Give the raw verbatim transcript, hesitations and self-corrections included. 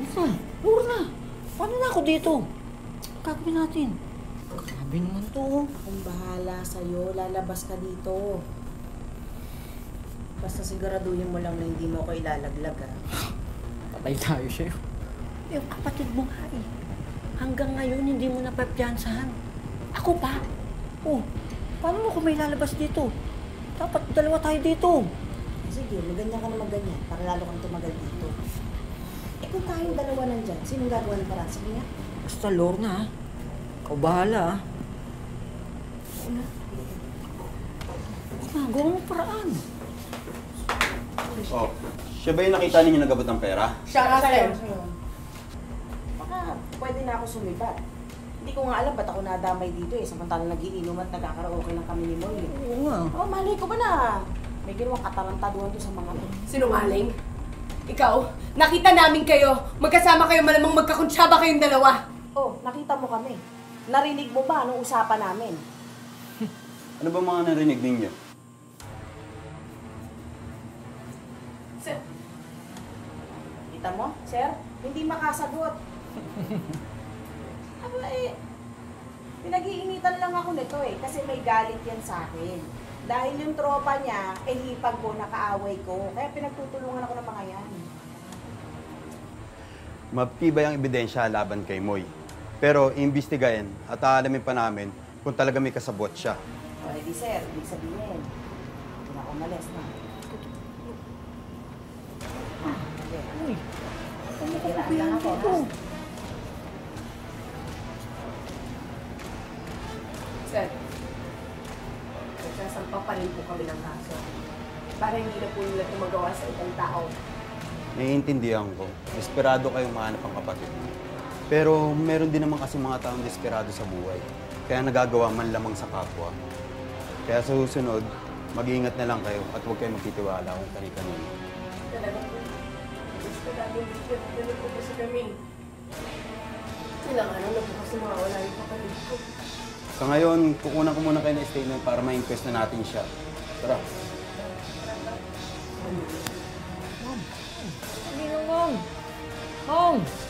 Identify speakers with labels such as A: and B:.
A: Lorna! Lorna! Paano na ako dito? Gagawin natin. Grabe naman to.
B: Kung bahala sa'yo, lalabas ka dito. Basta siguraduhin mo lang na hindi mo ako ilalaglag, ha?
A: Patay tayo sa'yo. Yung kapatid mo nga eh. Hanggang ngayon, hindi mo napapiyansahan. Ako pa? Oh, paano mo kung may lalabas dito? Dapat dalawa tayo dito.
B: Sige, maganyan ka na maganyan para lalo kang tumagal dito. Eh kung tayong dalawa nandyan, sinong gagawa ng paraan? Sige nga.
A: Basta Lorna, ha? Ikaw bahala, ha?
B: Una.
A: Basta, gawa mo paraan.
C: Oh, siya ba yung nakita ninyo nagabot ng pera?
B: Siya nga, sir. Baka pwede na ako sumibat. Hindi ko nga alam ba't ako nadamay dito eh. Samantalang nagiinom at nagkakaraoke ng kami ni Moy.
A: Oo nga.
B: Oh, malay ko ba na? May ginawang katarantaduhan to sa mga to.
D: Sinungaling? Ikaw, nakita namin kayo. Magkasama kayo, malamang magkakuntsaba kayong dalawa.
B: Oh, nakita mo kami. Narinig mo ba anong usapan namin?
C: Ano ba mga narinig ninyo?
D: Sir,
B: Kita mo, sir? Hindi makasagot. Aba eh, pinag-iinitan lang ako nito eh, kasi may galit yan sa akin. Dahil yung tropa niya, eh hipag ko, nakaaway ko. Kaya pinagtutulungan ako ng mga yan.
C: Matibay ang ebidensya laban kay Moy. Pero iimbestigahin at aalamin pa namin kung talaga may kasabot siya.
B: O, edi sir, ibig sabihin, hindi na ako umalis na.
A: Uy, ano ka
B: Nagiraan lang ako,
A: dito?
B: ha?
D: sir, nagsasampa pa rin po kami ng kaso. Para hindi na po nila tumagawa sa ibang tao.
C: Naiintindihan ko. Desperado kayong mahanap ang kapatid mo. Pero meron din naman kasi mga taong desperado sa buhay. Kaya nagagawa man lamang sa kapwa. Kaya sa susunod, mag-iingat na lang kayo at huwag kayong magtitiwala kung kani-kanino.
D: Talaga po. Gusto namin dito po kasi kami. Kailangan na po kasi mawala yung kapatid ko.
C: Sa ngayon, kukunan ko muna kayo ng statement para ma-inquest na natin siya. Tara.
A: Mom! Mom! Mom! Mom!